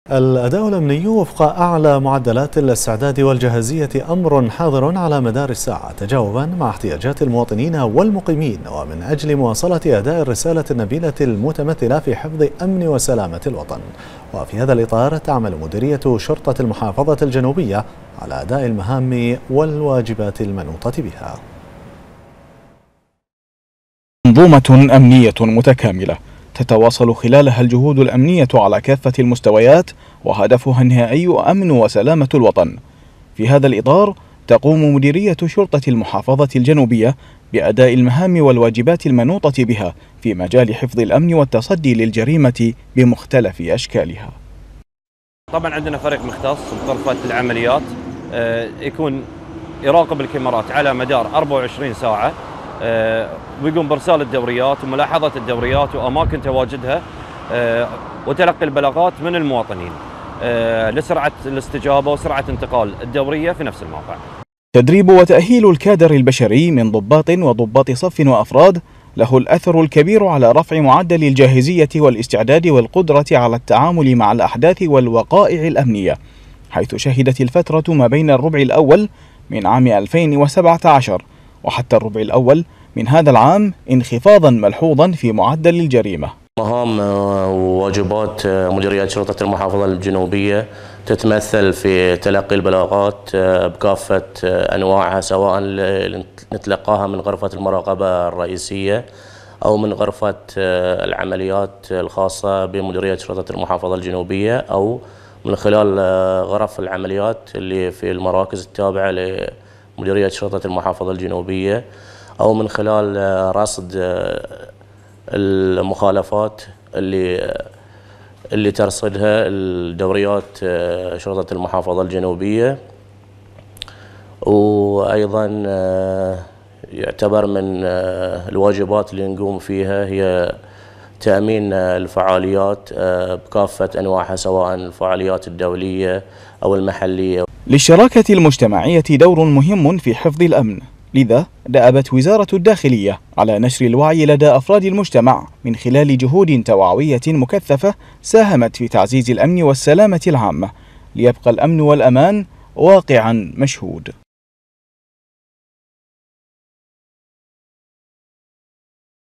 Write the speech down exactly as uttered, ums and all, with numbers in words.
الأداء الأمني وفق أعلى معدلات الاستعداد والجاهزية أمر حاضر على مدار الساعة تجاوبا مع احتياجات المواطنين والمقيمين، ومن أجل مواصلة أداء الرسالة النبيلة المتمثلة في حفظ أمن وسلامة الوطن. وفي هذا الإطار تعمل مديرية شرطة المحافظة الجنوبية على أداء المهام والواجبات المنوطة بها. منظومة أمنية متكاملة تتواصل خلالها الجهود الأمنية على كافة المستويات، وهدفها النهائي أمن وسلامة الوطن. في هذا الإطار تقوم مديرية شرطة المحافظة الجنوبية بأداء المهام والواجبات المنوطة بها في مجال حفظ الأمن والتصدي للجريمة بمختلف أشكالها. طبعا عندنا فريق مختص بغرفة العمليات يكون يراقب الكاميرات على مدار أربعة وعشرين ساعة، ويقوم بارسال الدوريات وملاحظه الدوريات واماكن تواجدها وتلقي البلاغات من المواطنين لسرعه الاستجابه وسرعه انتقال الدوريه في نفس الموقع. تدريب وتأهيل الكادر البشري من ضباط وضباط صف وأفراد له الأثر الكبير على رفع معدل الجاهزية والاستعداد والقدرة على التعامل مع الأحداث والوقائع الأمنية، حيث شهدت الفترة ما بين الربع الأول من عام ألفين وسبعة عشر وحتى الربع الأول من هذا العام انخفاضا ملحوظا في معدل الجريمة. مهام وواجبات مديرية شرطة المحافظة الجنوبية تتمثل في تلقي البلاغات بكافة أنواعها، سواء نتلقاها من غرفة المراقبة الرئيسية أو من غرفة العمليات الخاصة بمديرية شرطة المحافظة الجنوبية، أو من خلال غرف العمليات اللي في المراكز التابعة لمديرية شرطة المحافظة الجنوبية، أو من خلال رصد المخالفات اللي اللي ترصدها الدوريات شرطة المحافظة الجنوبية. وأيضا يعتبر من الواجبات اللي نقوم فيها هي تأمين الفعاليات بكافة أنواعها، سواء الفعاليات الدولية أو المحلية. للشراكة المجتمعية دور مهم في حفظ الأمن، لذا دأبت وزارة الداخلية على نشر الوعي لدى أفراد المجتمع من خلال جهود توعوية مكثفة ساهمت في تعزيز الأمن والسلامة العامة، ليبقى الأمن والأمان واقعا مشهود.